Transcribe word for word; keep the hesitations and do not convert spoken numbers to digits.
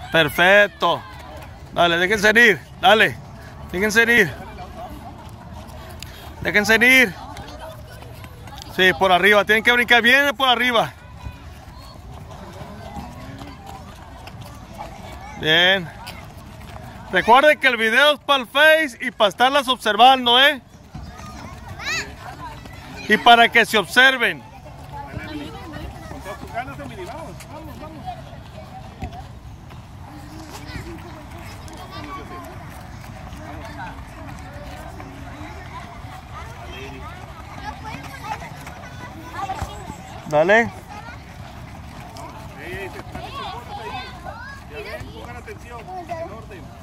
Perfecto. Dale, déjense ir. Dale. Déjense ir. Déjense ir. Sí, por arriba. Tienen que brincar bien por arriba. Bien. Recuerden que el video es para el Face y para estarlas observando, ¿eh? Y para que se observen. Dale. Ey, ey, se están hechos fotos ahí. Ya ven, pongan atención. En orden.